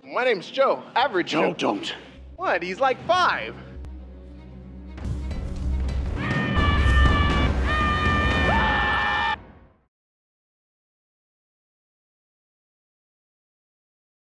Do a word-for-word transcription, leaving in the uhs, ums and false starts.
My name's Joe. Average Joe, Joe. don't. What? He's like five.